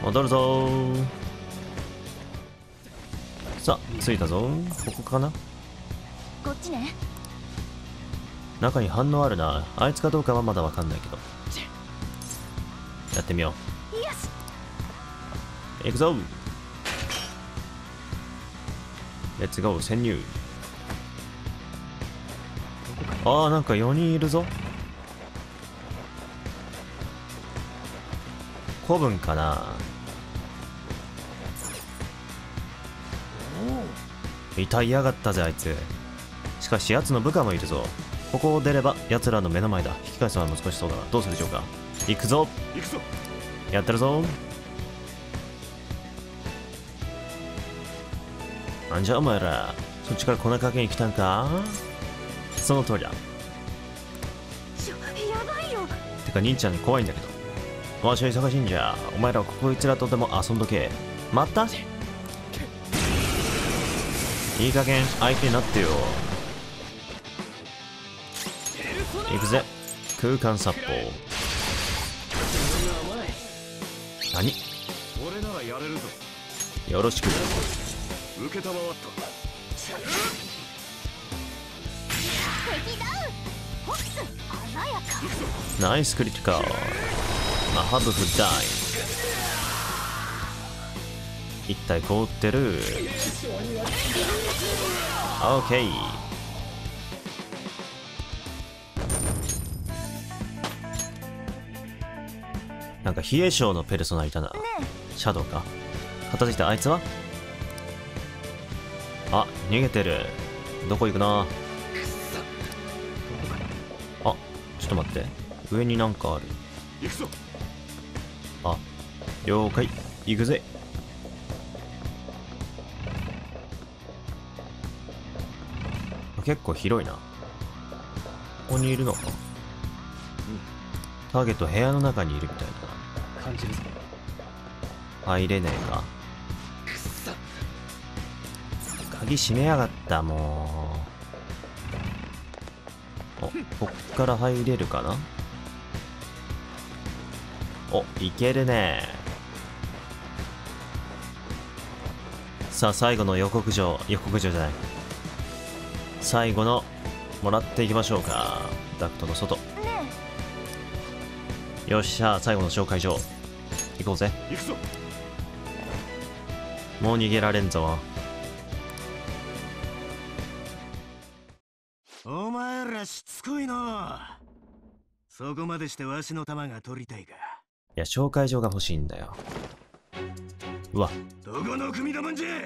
戻るぞー。さあ着いたぞ。ここかな。 こっちね。 中に反応あるな。あいつかどうかはまだわかんないけど、やってみよよし。 う。行くぞ。レッツゴー潜入。ああ、なんか4人いるぞ。古文かな。痛いやがったぜあいつ。しかし奴の部下もいるぞ。ここを出れば奴らの目の前だ。引き返すのは難しそうだがどうするでしょうか。行くぞ。 行くぞ。 やってるぞ。なんじゃお前ら、そっちから粉かけに来たんか。その通りだ。 やばいよ。 てか兄ちゃん怖いんだけど。わしは忙しいんじゃ。お前らはこいつらとでも遊んどけ。待った。いい加減相手になってよ。行くぜ。空間殺法。何。 俺ならやれるぞ。 よろしく。 受けたまわった。 敵ダウン。ホックス鮮やか。 ナイスクリティカル。マハブフダイ。一体凍ってる。オッケー。なんか冷え性のペルソナいたな。シャドウか。片付いた。あいつはあ、逃げてる。どこ行くな。あ、ちょっと待って。上になんかある。 行くぞ。 あ、了解。行くぜ。結構広いな。ここにいるのか。ターゲット部屋の中にいるみたいな。 感じるぞ。 入れねえか。鍵閉めやがった。もう。お、こっから入れるかな。お、いけるね。さあ最後の予告状じゃない、最後のもらっていきましょうか。ダクトの外。よっしゃ、最後の紹介状行こうぜ。 行くぞ。 もう逃げられんぞ。 お前らしつこいの。そこまでしてわしの玉が取りたいか。 いや、紹介状が欲しいんだよ。うわ、 どこの組だもんじゃ。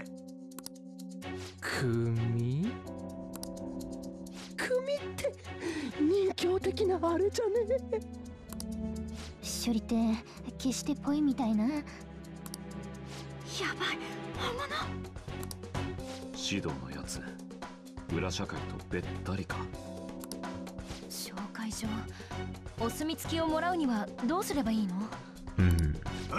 組って人形的なあれじゃねえ。 処理って決してぽいみたいな。やばい、本物。 指導のやつ、裏社会とべったりか。 紹介状、お墨付きをもらうにはどうすればいいの？ うん。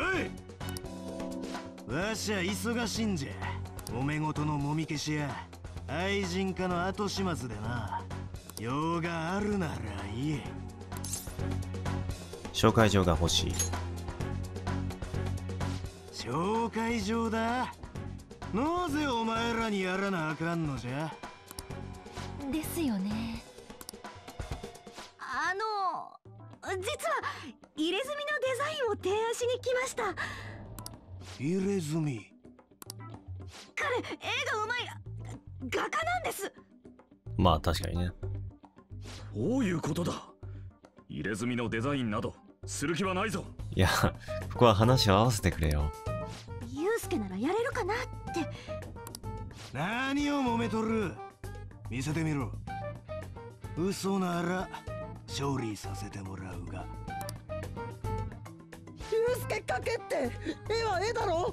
おい、わしゃ忙しいんじゃ。おめごとのもみ消しや愛人家の後始末でな。用があるなら言え。 紹介状が欲しい。 紹介状だ。なぜお前らにやらなあかんのじゃ。 ですよね。実は入れ墨のデザインを提案しに来ました。 入れ墨。 彼、絵がうまい画家なんです。 まあ確かにね。 どういうことだ。入れ墨のデザインなどする気はないぞ。 いや、ここは話を合わせてくれよ。 ユウスケならやれるかなって。 何を揉めとる。見せてみろ。嘘なら勝利させてもらうが。 ユウスケ描けって。絵は絵だろ。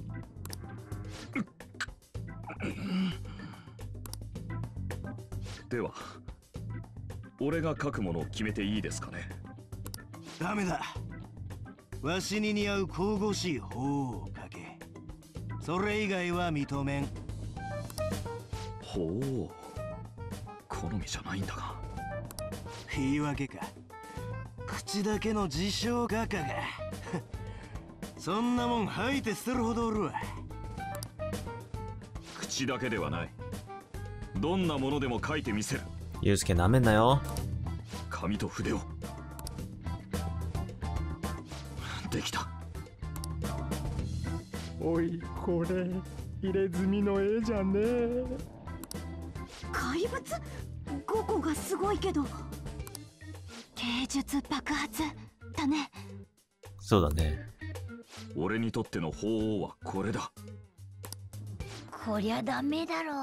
では俺が描くものを決めていいですかね。 ダメだ。わしに似合う神々しい方を描け。それ以外は認めん。 ほう、好みじゃないんだが。 言い訳か。口だけの自称画家が。 そんなもん吐いて捨てるほどおるわ。 口だけではない。どんなものでも書いてみせる。 ユウスケなめんなよ。 紙と筆を。できた。 おい、これ入れ墨の絵じゃねえ。 怪物5個がすごいけど芸術爆発だね。 そうだね。 俺にとっての鳳凰はこれだ。 こりゃダメだろ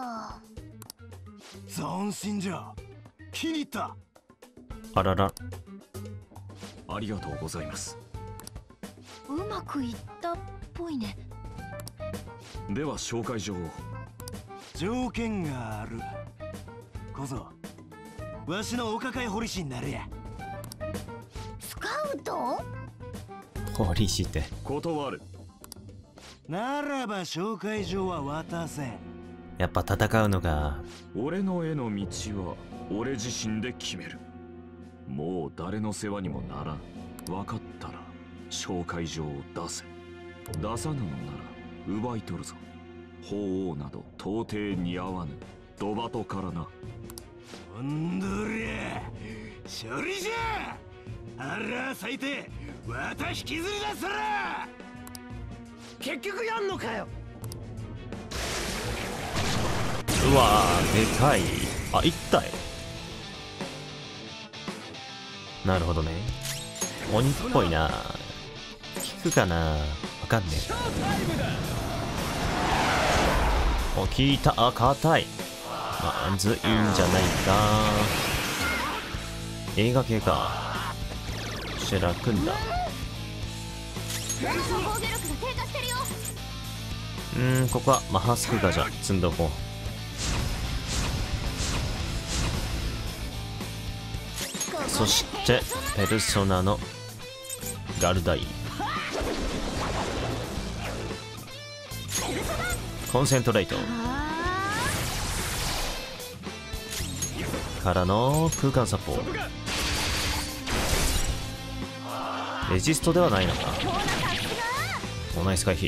斬新じゃ。気に入った。 あらら。 ありがとうございます。 う。うまくいったっぽいね。 では紹介状を。 条件がある。こそわしのお抱え堀師になれや。 スカウト？ 堀師って断る。 ならば紹介状は渡せ。 やっぱ戦うのが。 俺の絵の道は俺自身で決める。もう誰の世話にもならん。分かったら紹介状を出せ。出さぬのなら奪い取るぞ。鳳凰など到底似合わぬドバトからな。 ほんどりゃ処理じゃ。あら最低また引きずり出すら。結局やんのかよ。 うわーでかい。あ、1体。なるほどね。鬼っぽいな。効くかな。わかんねえ。お、効いた。あ、硬い。まずいんじゃないか。映画系か。シェラ組んだ。ここはマハスクガじゃ積んどこう。そしてペルソナのガルダイ。コンセントレイトからの空間殺法。レジストではないのか。ナイス回避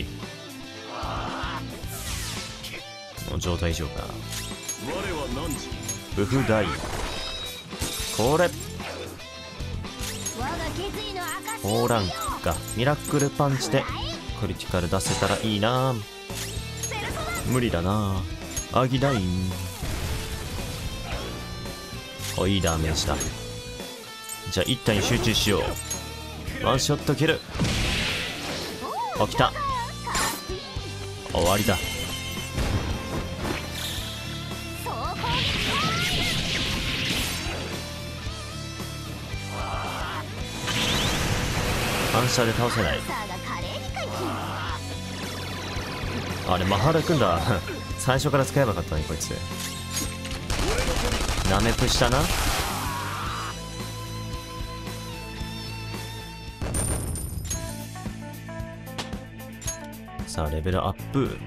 の状態以上か。 我は汝ブフダイ。これ4ランクか。ミラクルパンチでクリティカル出せたらいいな。無理だな。アギダイン。お、いいダメージだ。じゃあ一体に集中しよう。ワンショットキル。起きた。終わりだ。反射で倒せない。あれマハルくんだ。最初から使えばよかったねこいつ。ナメプしたな。さあレベルアップ。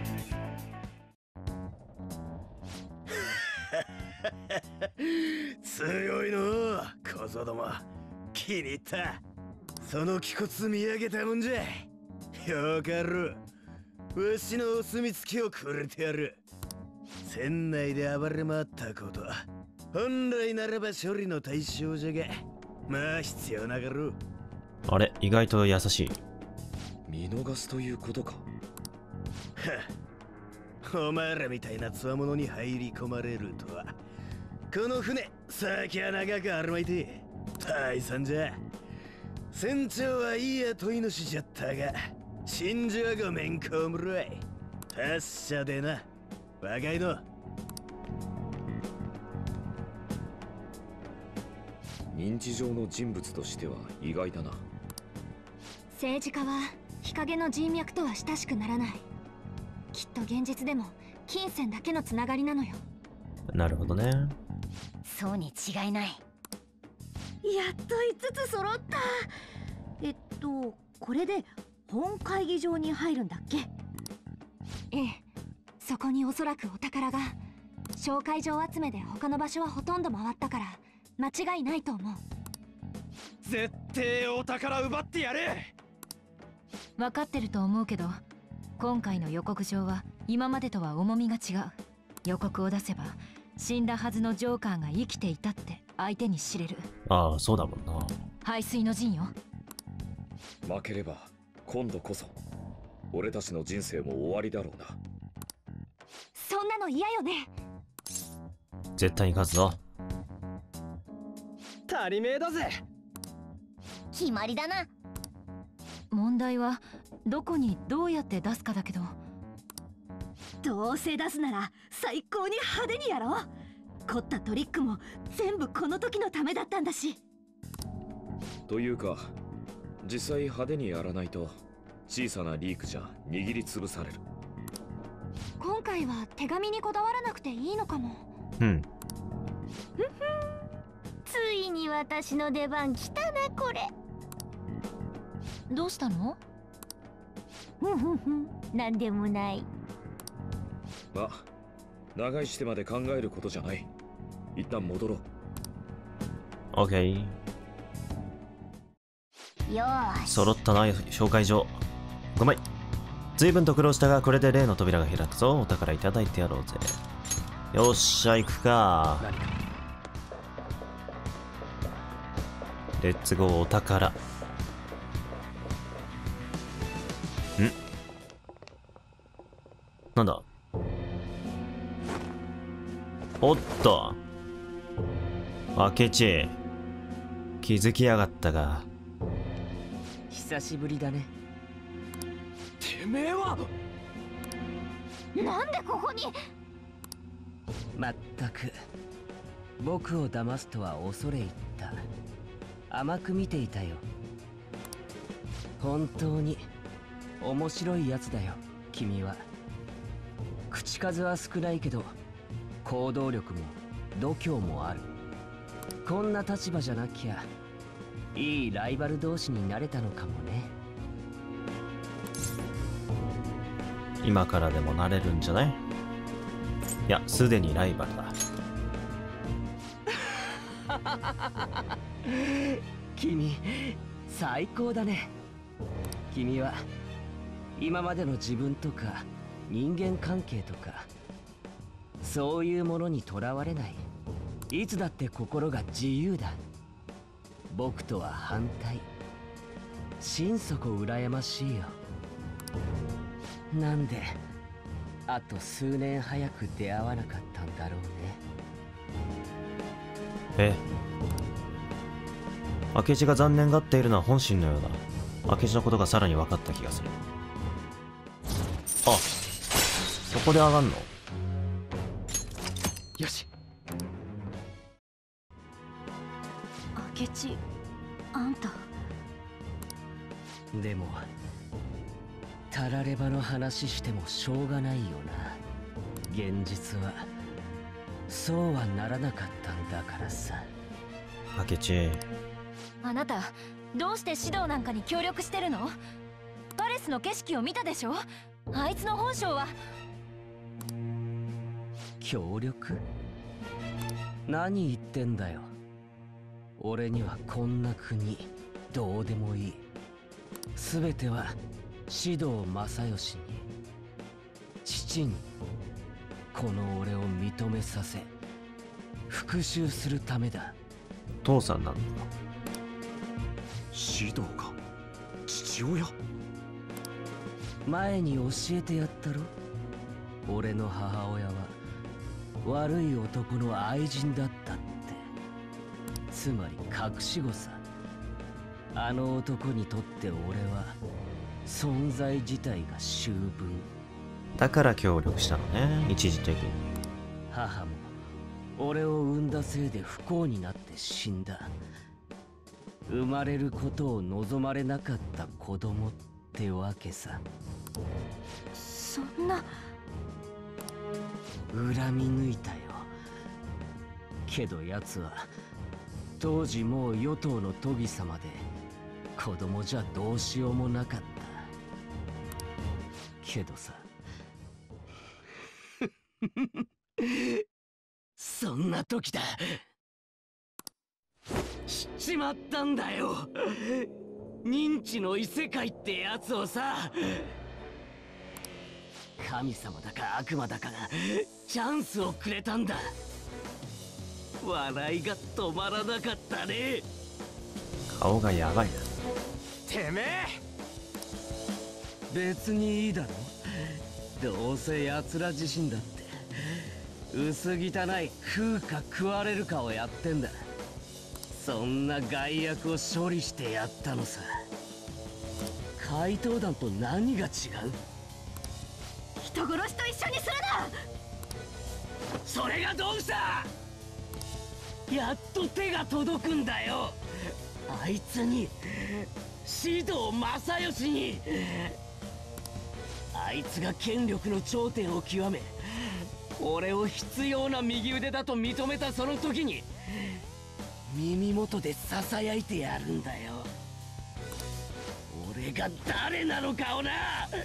強いの小僧ども。気に入った。その気骨見上げたもんじゃ。よかろう。わしのお墨付きをくれてやる。船内で暴れ回ったこと本来ならば処理の対象じゃが、まあ必要なかろう。 あれ意外と優しい。 見逃すということか。 お前らみたいなつわものに入り込まれるとは。この船先は長くあるまいて大惨じゃ。船長はいい雇い主じゃったが真珠はごめんこむらい。達者でな若いの。 認知上の人物としては意外だな。 政治家は日陰の人脈とは親しくならない。きっと現実でも金銭だけのつながりなのよ。 なるほどね。 そうに違いない。やっと5つ揃った。 これで本会議場に入るんだっけ？ ええ、そこにおそらくお宝が。紹介状集めで他の場所はほとんど回ったから間違いないと思う。 絶対お宝奪ってやれ。 分かってると思うけど、今回の予告状は今までとは重みが違う。予告を出せば死んだはずのジョーカーが生きていたって相手に知れる。 ああ、そうだもんな。 背水の陣よ。 負ければ今度こそ俺たちの人生も終わりだろうな。 そんなの嫌よね。 絶対に勝つぞ。 足りめえだぜ。 決まりだな。 問題はどこにどうやって出すかだけど。 どうせ出すなら最高に派手にやろう。凝ったトリックも全部この時のためだったんだし。 というか実際派手にやらないと小さなリークじゃ握りつぶされる。 今回は手紙にこだわらなくていいのかも。 うん。 ついに私の出番来たなこれ。 どうしたの？ なんでもない。 まあ長いしてまで考えることじゃない。一旦戻ろう。 オッケー。 よーし。 揃ったな、紹介状。ごめん。随分と苦労したが、これで例の扉が開くぞ。お宝いただいてやろうぜ。よっしゃ、行くか。レッツゴー、お宝。なんだ。おっと。明智。気づきやがったが。 久しぶりだね。 てめえはなんでここに。 まったく僕を騙すとは恐れ入った。甘く見ていたよ。本当に面白いやつだよ君は。口数は少ないけど行動力も度胸もある。こんな立場じゃなきゃいいライバル同士になれたのかもね。 今からでもなれるんじゃない？いや、すでにライバルだ。 君最高だね。君は今までの自分とか人間関係とかそういうものにとらわれない。いつだって心が自由だ。僕とは反対。心底羨ましいよ。なんであと数年早く出会わなかったんだろうね。 明智が残念がっているのは本心のようだ。明智のことがさらに分かった気がする。あ、そこで上がんの？ よし。 明智、あんた。 でもたらればの話してもしょうがないよな。現実はそうはならなかったんだからさ。 明智。 あなたどうして指導なんかに協力してるの？パレスの景色を見たでしょ？あいつの本性は。 協力？何言ってんだよ。俺にはこんな国どうでもいい。全ては指導正義に、父にこの俺を認めさせ復讐するためだ。 父さんなんだ。 指導か父親？ 前に教えてやったろ。俺の母親は悪い男の愛人だったって。つまり隠し子さ。あの男にとって俺は存在自体が醜聞。 だから協力したのね、一時的に。 母も俺を産んだせいで不幸になって死んだ。生まれることを望まれなかった子供ってわけさ。 そんな。 恨み抜いたよ。けど奴は当時もう与党の都議様で子供じゃどうしようもなかった。けどさそんな時だ。しちまったんだよ。 認知の異世界ってやつをさ、神様だか悪魔だかがチャンスをくれたんだ。笑いが止まらなかったね。 顔がやばいな。 てめえ別にいいだろ。どうせ奴ら自身だって薄汚い食うか食われるかをやってんだ。そんな害悪を処理してやったのさ。怪盗団と何が違う？ 人殺しと一緒にするな。 それがどうした？やっと手が届くんだよ。あいつに、獅童正義に。あいつが権力の頂点を極め、俺を必要な右腕だと認めたその時に、耳元で囁いてやるんだよ。俺が誰なのかをな。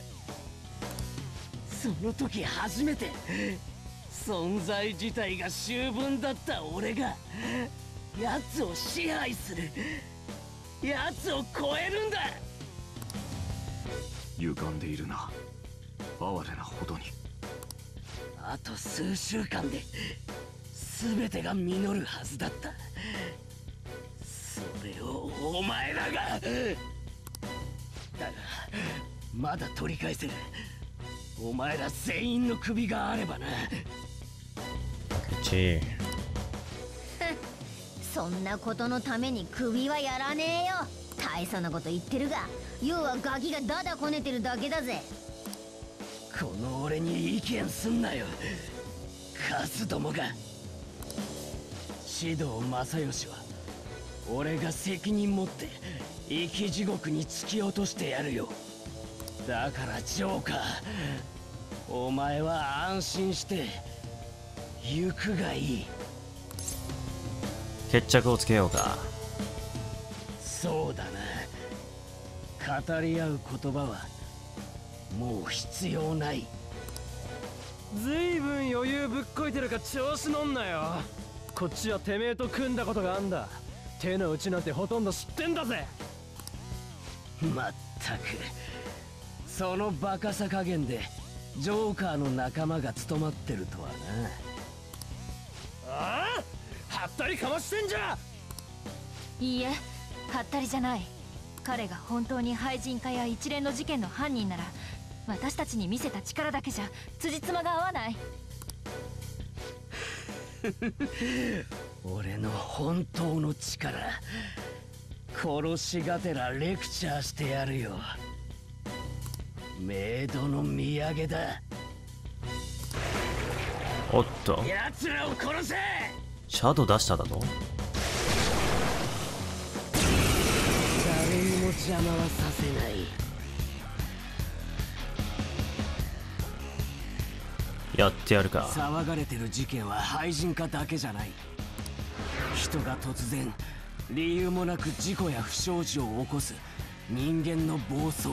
その時初めて存在自体が醜聞だった俺が奴を支配する、奴を超えるんだ。 歪んでいるな、哀れなほどに。 あと数週間で全てが実るはずだった。それをお前らが。だがまだ取り返せる。お前ら全員の首があればな。 ちそんなことのために首はやらねえよ。大層なこと言ってるが、要はガキがダダこねてるだけだぜ。 この俺に意見すんなよ、カスどもが。獅童正義は俺が責任持って生き地獄に突き落としてやるよ。だからジョーカー、お前は安心して行くがいい。 決着をつけようか。 そうだな。語り合う言葉はもう必要ない。 ずいぶん余裕ぶっこいてるか調子乗んなよ。こっちはてめえと組んだことがあんだ。手の内なんてほとんど知ってんだぜ。 まったくそのバカさ加減でジョーカーの仲間が務まってるとはな。 ああ、はったりかましてんじゃ。 いいえ、はったりじゃない。彼が本当に廃人化や一連の事件の犯人なら、私たちに見せた力だけじゃ辻褄が合わない。 俺の本当の力、殺しがてらレクチャーしてやるよ。メイドの土産だ。 おっと、 奴らを殺せ。 シャドウ出しただと。 誰にも邪魔はさせない。 やってやるか。 騒がれてる事件は廃人化だけじゃない。人が突然理由もなく事故や不祥事を起こす人間の暴走。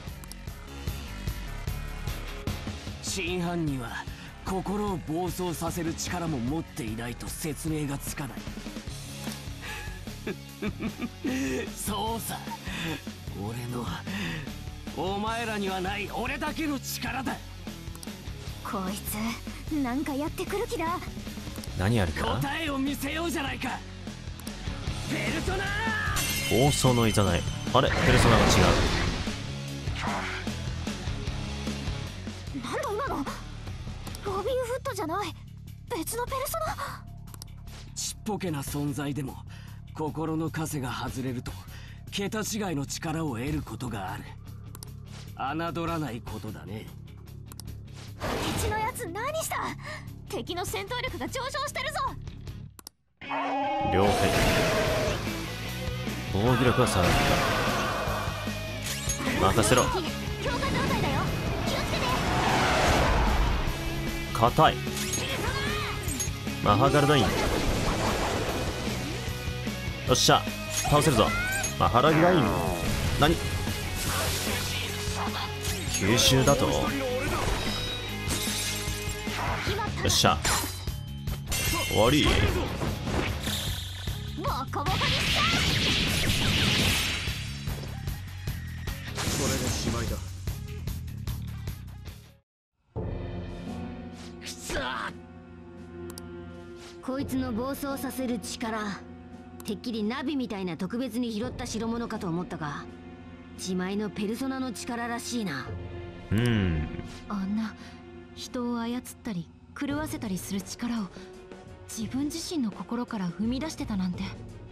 真犯人は心を暴走させる力も持っていないと説明がつかない。そうさ、俺の、お前らにはない俺だけの力だ。 こいつなんかやってくる気だ。 何やるか。 答えを見せようじゃないか。ペルソナ暴走のいざない。あれ、ペルソナが違なんだ今の。ロビンフットじゃない、別のペルソナ。 ちっぽけな存在でも心の枷が外れると桁違いの力を得ることがある。侮らないことだね。 敵のやつ何した。敵の戦闘力が上昇してるぞ。 う。了解。防御力は下がった。任せろ。 強化状態だよ、気をつけて。 硬い。マハガルダイン。よっしゃ、倒せるぞ。マハラギダイン。何、吸収だと。よっしゃ、終わり。 ボコボコにした。 でしまいだ。 くそー、こいつの暴走させる力、てっきりナビみたいな特別に拾った代物かと思ったが、自前のペルソナの力らしいな。 あんな人を操ったり狂わせたりする力を自分自身の心から生み出してたなんて。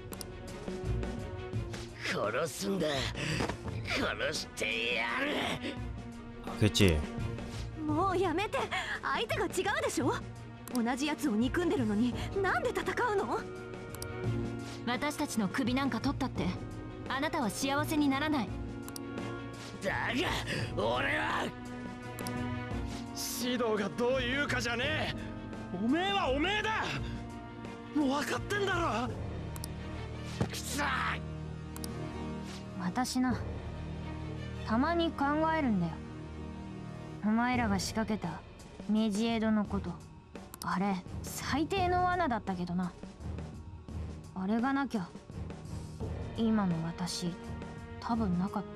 殺すんだ、殺してやる。 明智、 もうやめて、相手が違うでしょ。同じやつを憎んでるのになんで戦うの。 私たちの首なんか取ったってあなたは幸せにならない。 だが俺は指導がどう言うかじゃねえ。おめえはおめえだ。もう分かってんだろ。 くそー、 私な、たまに考えるんだよ。お前らが仕掛けたメジエドのこと。あれ最低の罠だったけどな。あれがなきゃ今の私多分なかった。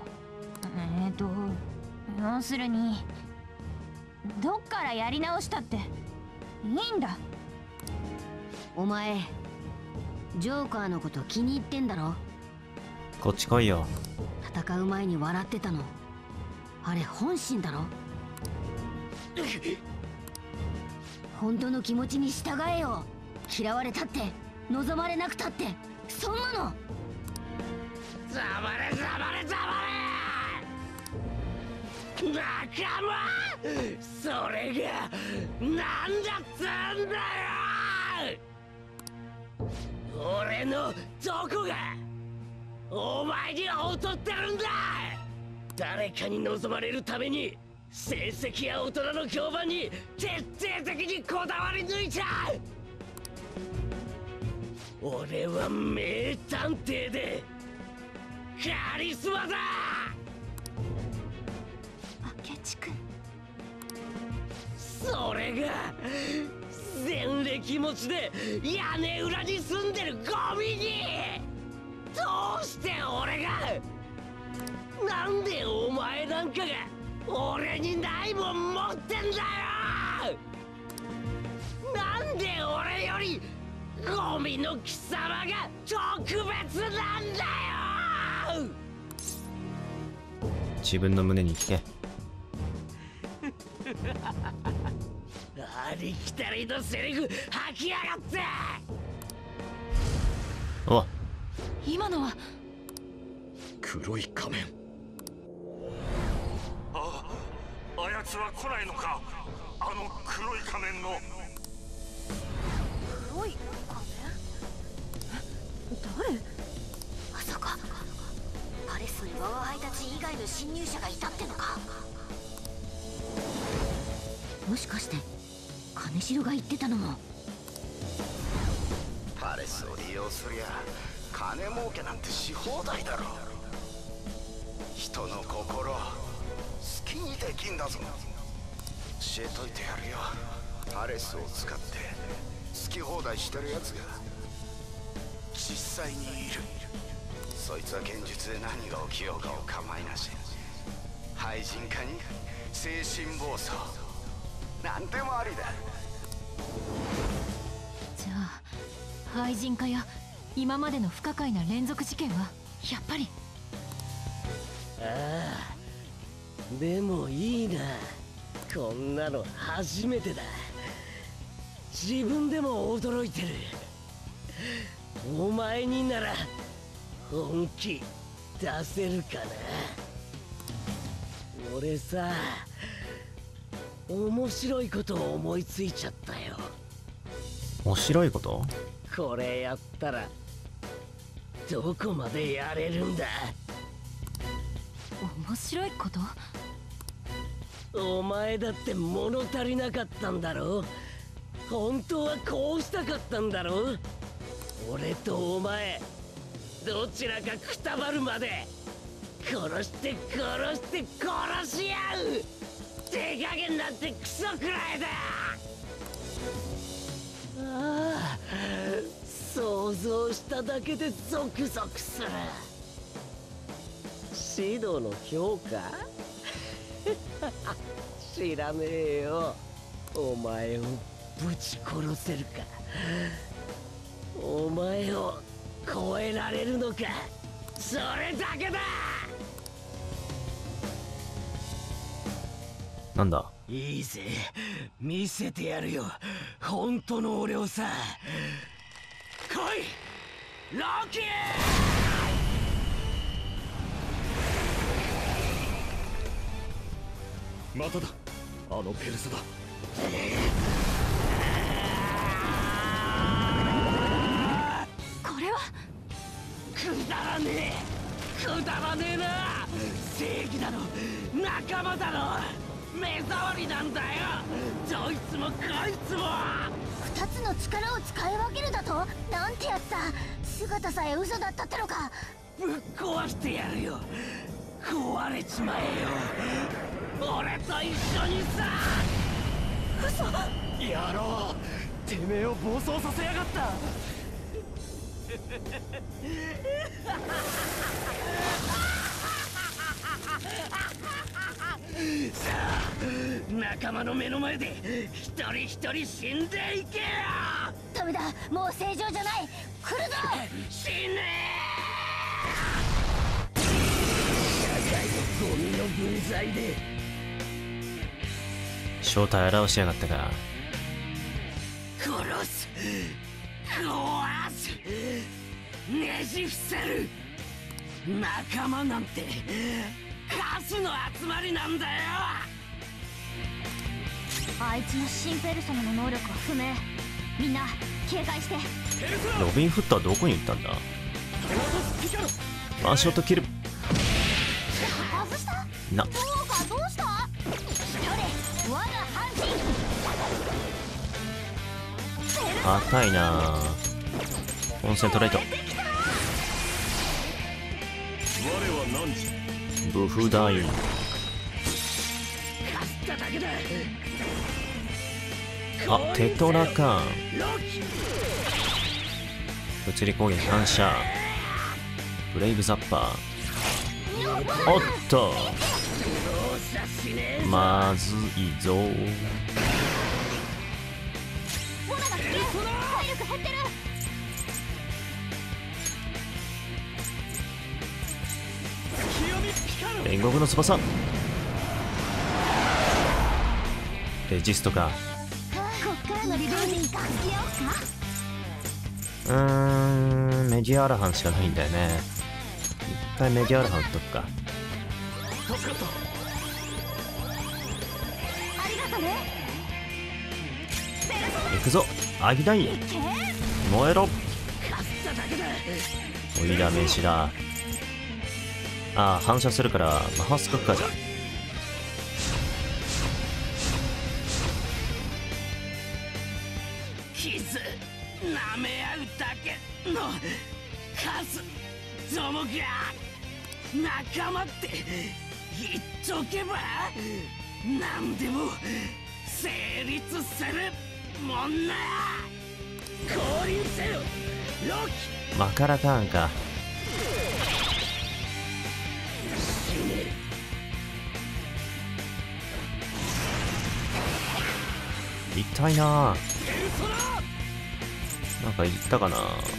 要するにどっからやり直したっていいんだ。 お前ジョーカーのこと気に入ってんだろ。 こっち来いよ。 戦う前に笑ってたの、あれ本心だろ。本当の気持ちに従えよ。嫌われたって望まれなくたってそんなの。 ざまれざまれざまれ、仲間、それがなんだっつうんだよ。俺のどこがお前に劣ってるんだ。誰かに望まれるために成績や大人の評判に徹底的にこだわり抜いた。俺は名探偵でカリスマだ。 明智君、 それが前歴持ちで屋根裏に住んでるゴミにどうして俺が、なんでお前なんかが俺にないもん持ってんだよ。なんで俺よりゴミの貴様が特別なんだよ。 自分の胸に聞け。 ありきたりのセリフ吐きやがって。 お、 今のは黒い仮面。 あやつは来ないのか。あの黒い仮面の。 黒い仮面？誰？ まさかパレスにワワハイたち以外の侵入者がいたってのか。もしかして金城が言ってたのも。 パレスを利用すりゃ金儲けなんてし放題だろ。人の心好きにできんだぞ。教えといてやるよ。パレスを使って好き放題してるやつが実際にいる。そいつは剣術で何が起きようかを構いなし。廃人化に精神暴走なんでもありだ。 じゃあ廃人化や今までの不可解な連続事件はやっぱり。 ああ、でもいいな。こんなの初めてだ。自分でも驚いてる。お前になら本気出せるかな。俺さ、面白いことを思いついちゃったよ。 面白いこと？ これやったらどこまでやれるんだ。 面白いこと？ お前だって物足りなかったんだろ。本当はこうしたかったんだろ。俺とお前どちらかくたばるまで殺して殺して殺し合う。手加減なんてクソくらいだ。ああ、想像しただけでゾクゾクする。 シドの評価知らねえよ。お前をぶち殺せるか、お前を超えられるのか、それだけだ。 なんだ。 いいぜ、見せてやるよ、本当の俺をさ。来いロキー。 まただ、あのペルソだ。 これはくだらねえ、くだらねえな。正義だろ、仲間だろ、目障りなんだよ、どいつもこいつも。 二つの力を使い分けるだと、なんてやつだ。姿さえ嘘だったってのか。 ぶっ壊してやるよ、壊れちまえよ、俺と一緒にさ。 嘘。野郎、てめえを暴走させやがった。 さあ、仲間の目の前で一人一人死んでいけよ。 ダメだ、もう正常じゃない。来るぞ。 死ねー。社会のゴミの分際で正体表しやがったか。 殺す、壊す、ねじ伏せる。仲間なんてカスの集まりなんだよ。 あいつの新ペルソナの能力は不明。みんな警戒して。 ロビンフットはどこに行ったんだ。ワンショットキル。 外したな、 どうかどうした。我が半身硬いな。コンセントレート。 我は何時。 ブフダイン。あ、テトラか。物理攻撃反射。ブレイブザッパー。おっと、まずいぞ。 体力減ってる。 煉獄の翼。レジストか。 こっからのリベンジにか付き合おうか。 メディアアラハンしかないんだよね。一回メディアアラハン打っとくか。 助かった。 ありがとね。 行くぞアギダイン、燃えろ。おいダメージだ。ああ、反射するから魔法スクッカーじゃん。 傷舐め合うだけのカスどもが仲間って言っとけば何でも成立するもんな。降臨せよロキ。 マカラターンか。痛いな。なんか言ったかな。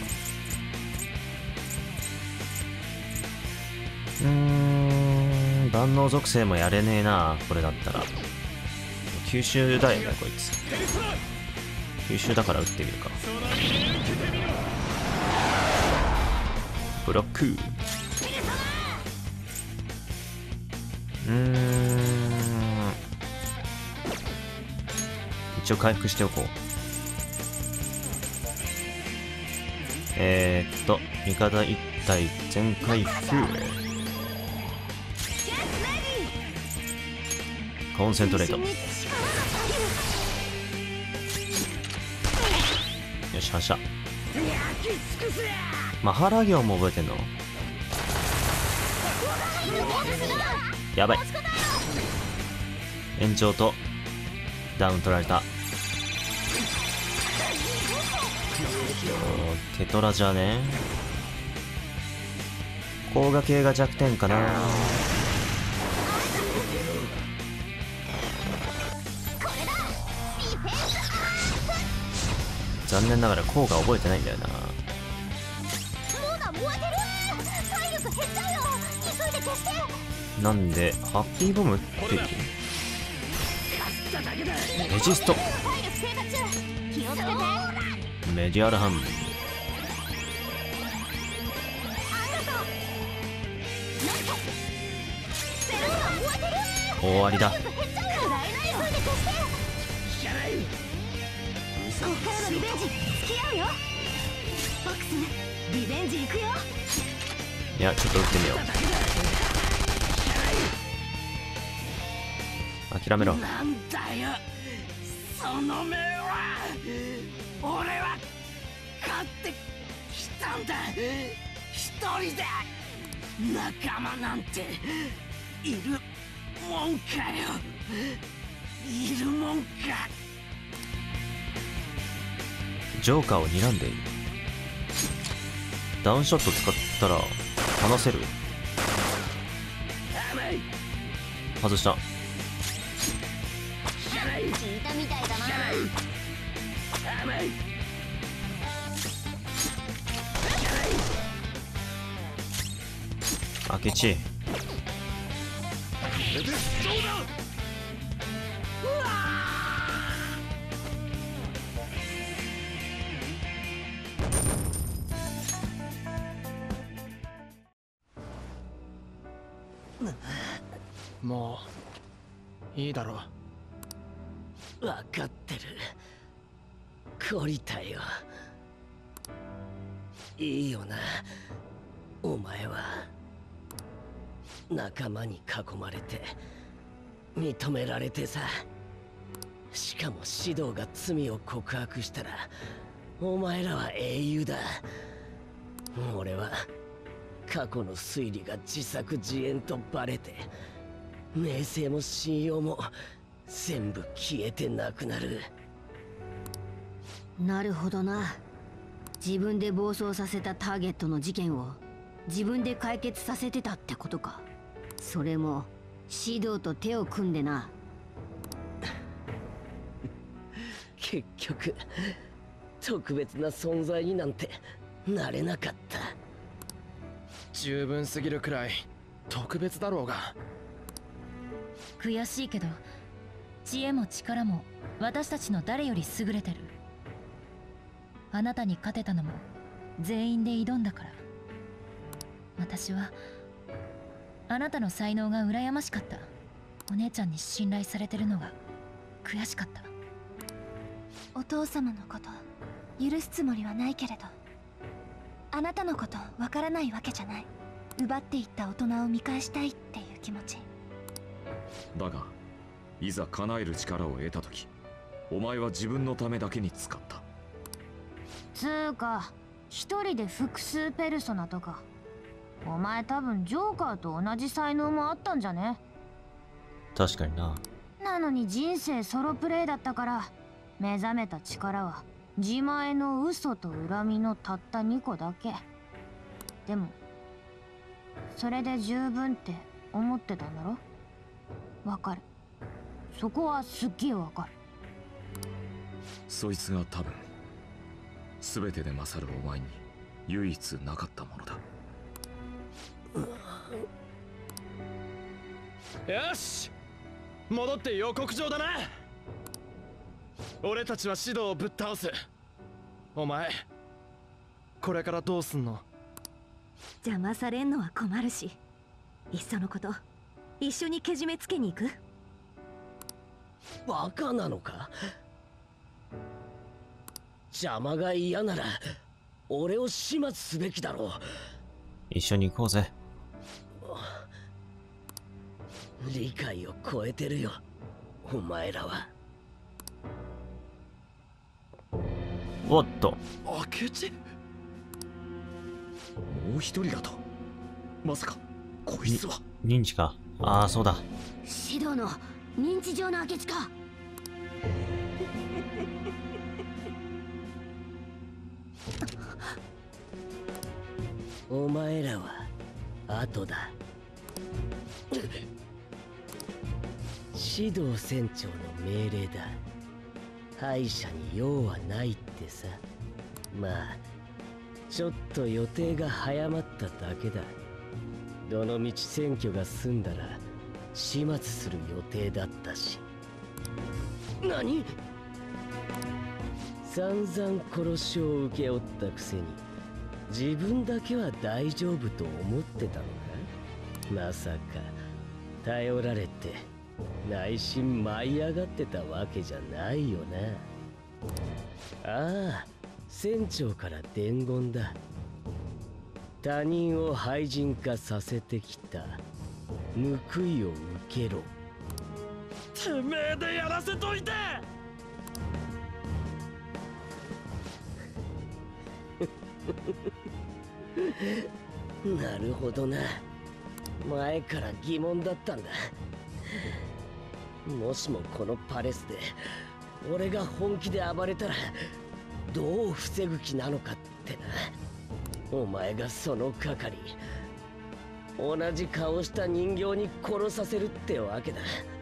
万能属性もやれねえな、これだったら。吸収だよね、こいつ。吸収だから打ってみるか。ブロック。一応回復しておこう。味方1体全回復。コンセントレート。よし、反射。マハラ行も覚えてんの。やばい。延長とダウン取られた。テトラじゃね。 甲賀系が弱点かな。残念ながら甲賀覚えてないんだよな。なんでハッピーボムってる。レジストメディアルハン終わりだ。 こっからのリベンジ付き合うよ。ボックスリベンジ行くよ。 いや、ちょっと打ってみよう。諦めろ。 なんだよその目は。俺は勝ってきたんだ。一人で仲間なんているもんかよ。いるもんか。 ジョーカーを睨んでいる。ダウンショット使ったら離せる。外した。 聞いたみたいだな。 明智もういいだろう。 分かってる。懲りたよ。いいよな。お前は仲間に囲まれて認められてさ。しかも指導が罪を告白したらお前らは英雄だ。俺は過去の推理が自作自演とバレて名声も信用も全部消えてなくなる。 なるほどな。自分で暴走させたターゲットの事件を自分で解決させてたってことか。それも指導と手を組んでな。 結局特別な存在になんてなれなかった。 十分すぎるくらい特別だろうが。 悔しいけど知恵も力も私たちの誰より優れてる。あなたに勝てたのも全員で挑んだから。私はあなたの才能が羨ましかった。お姉ちゃんに信頼されてるのが悔しかった。 お父様のこと許すつもりはないけれど、あなたのことわからないわけじゃない。奪っていった大人を見返したいっていう気持ち。 だがいざ叶える力を得た時、お前は自分のためだけに使った。 つーか一人で複数ペルソナとか。お前多分ジョーカーと同じ才能もあったんじゃね。 確かにな。 なのに人生ソロプレイだったから目覚めた力は自前の嘘と恨みのたった2個だけ。でもそれで十分って思ってたんだろ。わかる。そこはすっげえわかる。 そいつが多分全てで勝るお前に唯一なかったものだ。 よし、戻って予告状だな。俺たちは指導をぶっ倒す。お前これからどうすんの。 邪魔されんのは困るし、いっそのこと一緒にけじめつけに行く。 バカなのか。邪魔が嫌なら俺を始末すべきだろう。 一緒に行こうぜ。 理解を超えてるよお前らは。 おっと、 明智。もう一人だと。まさかこいつは認知か。ああ、そうだ。 指導の認知上の明智か。 お前らは後だ。指導船長の命令だ。敗者に用はないってさ。まあちょっと予定が早まっただけだ。どのみち選挙が済んだら始末する予定だったし。何？散々殺しを請け負ったくせに自分だけは大丈夫と思ってたのか？まさか頼られて内心舞い上がってたわけじゃないよな。ああ、船長から伝言だ。他人を廃人化させてきた報いを受けろ。 てめえでやらせといて。 なるほどな。前から疑問だったんだ。もしもこのパレスで俺が本気で暴れたらどう防ぐ気なのかってな。お前がその係、同じ顔した人形に殺させるってわけだ。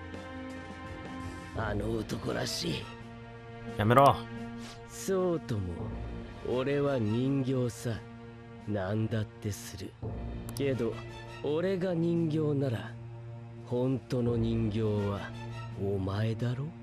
あの男らしい。 やめろ。 そうとも俺は人形さ。なんだってするけど、俺が人形なら本当の人形はお前だろ。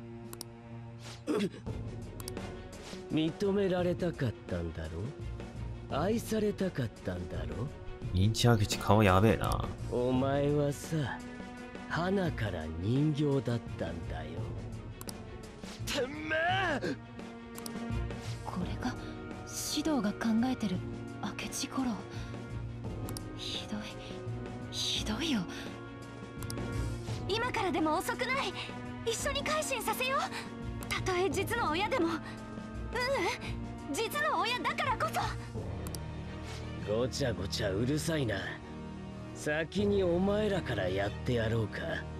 認められたかったんだろ。愛されたかったんだろ。 認知口顔やべえな。 お前はさ、花から人形だったんだよ。 てめえ。 これが指導が考えてる明智五郎。ひどいよ。 今からでも遅くない。一緒に改心させよう。たとえ実の親でも。実の親だからこそ。 ごちゃごちゃうるさいな。先にお前らからやってやろうか。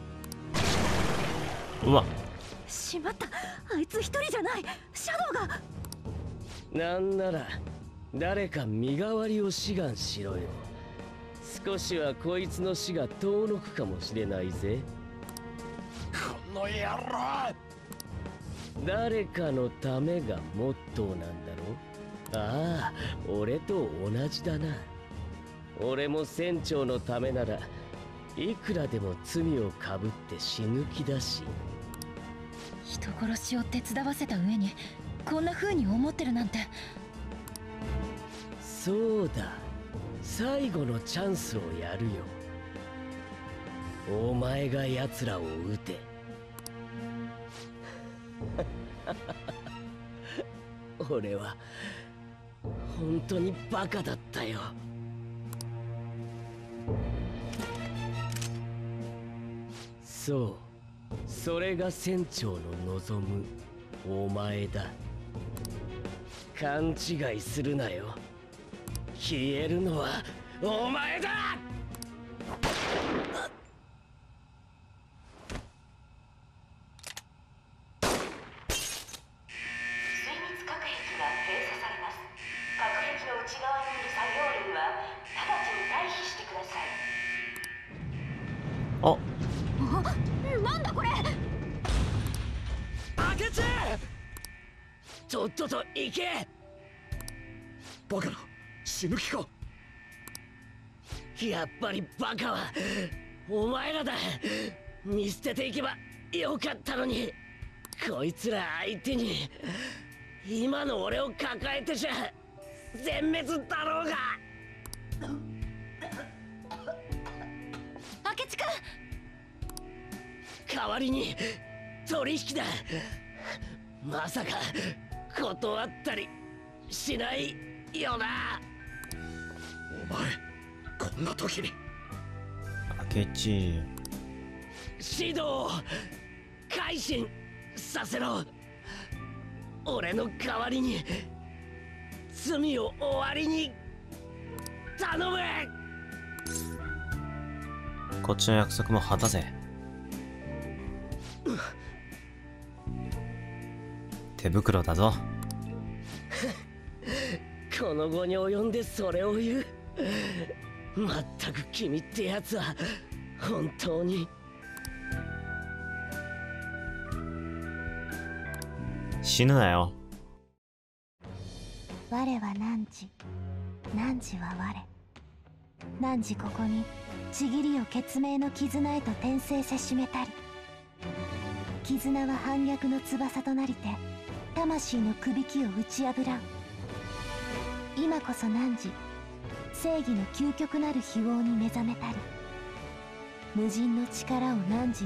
うわ、 しまった。あいつ一人じゃない。シャドウが。 なんなら誰か身代わりを志願しろよ。少しはこいつの死が遠のくかもしれないぜ。 この野郎。 誰かのためがモットーなんだろ。ああ、俺と同じだな。俺も船長のためならいくらでも罪をかぶって死ぬ気だし。 人殺しを手伝わせた上にこんな風に思ってるなんて。 そうだ、最後のチャンスをやるよ。お前が奴らを撃て。俺は本当にバカだったよ。そう、それが船長の望むお前だ。勘違いするなよ。消えるのはお前だ。 あ、 なんだこれ。 明智。 とっとと行け。 バカな、死ぬ気か。 やっぱりバカはお前らだ。見捨てていけばよかったのに。こいつら相手に今の俺を抱えてじゃ全滅だろうが。 明智君。 代わりに取引だ。まさか断ったりしないよな。 お前、こんな時に。 明智。 指導を改心させろ。俺の代わりに罪を終わりに頼む。 こっちの約束も果たせ。手袋だぞ。 この後に及んでそれを言う。 まったく君ってやつは本当に。 死ぬなよ。 我は汝、汝は我。汝ここにちぎりを血明の絆へと転生せしめたり。絆は反逆の翼となりて魂のくびきを打ち破らん。今こそ汝、正義の究極なる非王に目覚めたり。無尽の力を汝に与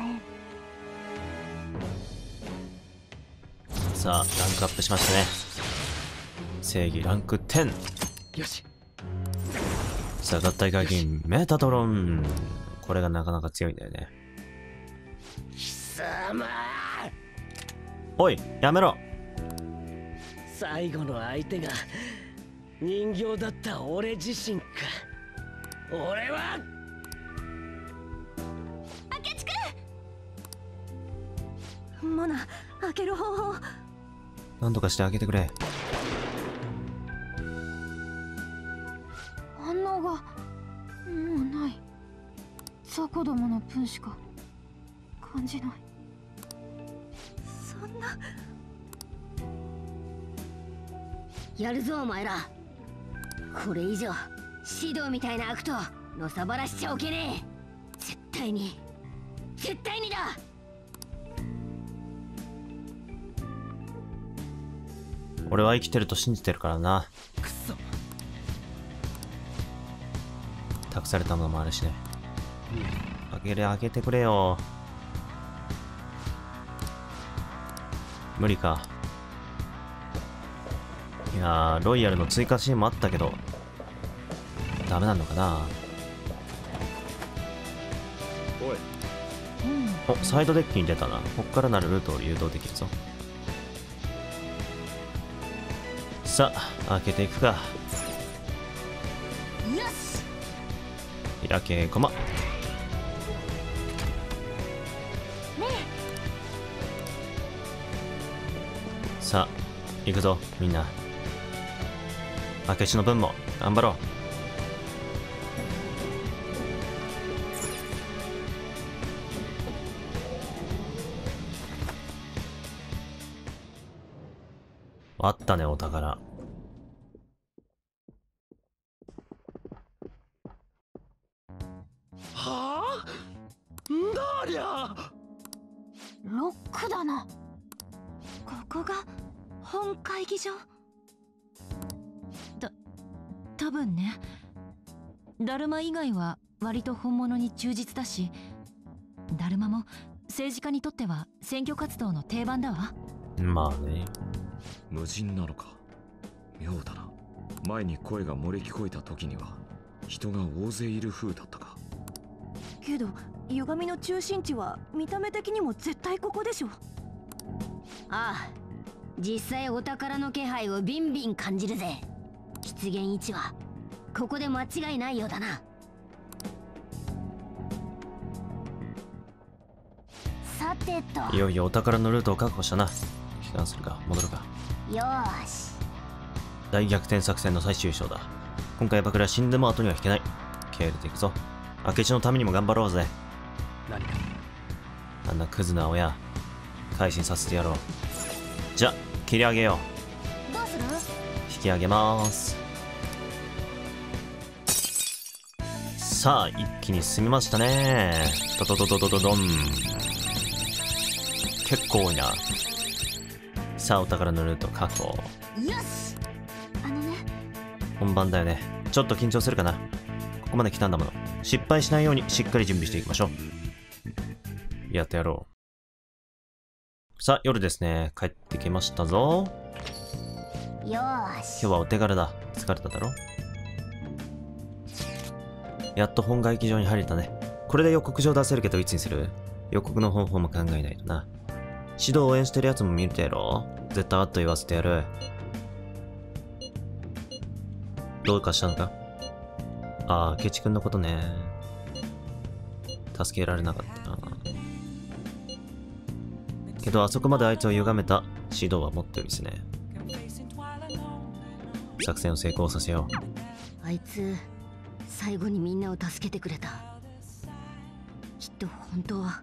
えん。 さあランクアップしましたね。正義ランク10。 よし。 さあ合体解禁メタトロン。これがなかなか強いんだよね。 貴様、 おいやめろ。 最後の相手が人形だった俺自身か。俺は明智君、モナ、開ける方法。 なんとかしてあげてくれ。 反応がもうない。雑魚どもの分しか感じない。 そんな。 やるぞお前ら。これ以上指導みたいな悪とのさばらしちゃおけねえ。絶対に絶対にだ。 俺は生きてると信じてるからな。 くそ。 託されたものもあるしね。開けてくれよ。無理か。いやー、ロイヤルの追加シーンもあったけどダメなのかな。お、サイドデッキに出たな。こっからなるルートを誘導できるぞ。さあ開けていくか。 よし。 開けこま。さあ行くぞみんな。明智の分も頑張ろう。あったねお宝。 はあ？んだありゃ。 ロックだな。 ここが本会議場。 多分ね。ダルマ以外は割と本物に忠実だし、ダルマも政治家にとっては選挙活動の定番だわ。 まあね。 無人なのか。妙だな。前に声が漏れ聞こえた時には人が大勢いる風だったか。 けど歪みの中心地は見た目的にも絶対ここでしょ。 ああ、実際お宝の気配をビンビン感じるぜ。出現位置はここで間違いないようだな。 さてと。 いよいよお宝のルートを確保したな。帰還するか戻るか。 よーし。 大逆転作戦の最終章だ。今回ばかりは死んでも後には引けない。気合入れていくぞ。明智のためにも頑張ろうぜ。 何かあんなクズな親改心させてやろう。じゃ切り上げよう。 どうする？ 引き上げまーす。さあ一気に進みましたね。ドドドドドドドン。結構多いな。さあお宝のルート確保。 よし。 本番だよね。ちょっと緊張するかな。ここまで来たんだもの。失敗しないようにしっかり準備していきましょう。やってやろう。さあ夜ですね。帰ってきましたぞ。 よーし。 今日はお手柄だ。疲れただろ。やっと本外機場に入れたね。これで予告状出せるけどいつにする？予告の方法も考えないとな。指導を応援してるやつも見るてやろ。絶対あっと言わせてやる。どうかしたのか？ああ、ケチ君のことね。助けられなかったな。けどあそこまであいつを歪めた指導は持ってるんですね。作戦を成功させよう。 あいつ最後にみんなを助けてくれた。きっと本当は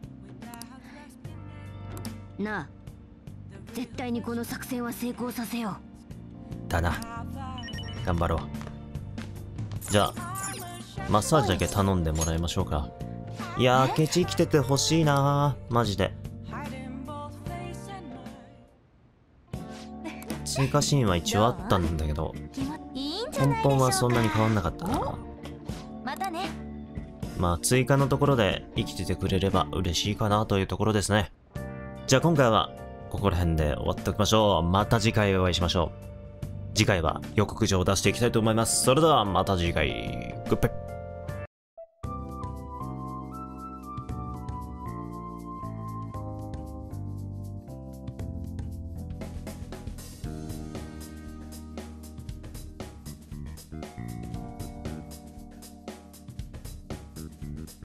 なあ、絶対にこの作戦は成功させよう。だな。頑張ろう。じゃあマッサージだけ頼んでもらいましょうか。いやー、ケチ生きててほしいなー、マジで。追加シーンは一応あったんだけど、根本はそんなに変わんなかったな。 またね。 まあ追加のところで生きててくれれば嬉しいかなというところですね。じゃあ今回はここら辺で終わっておきましょう。また次回お会いしましょう。次回は予告状を出していきたいと思います。それではまた次回。グッバイ。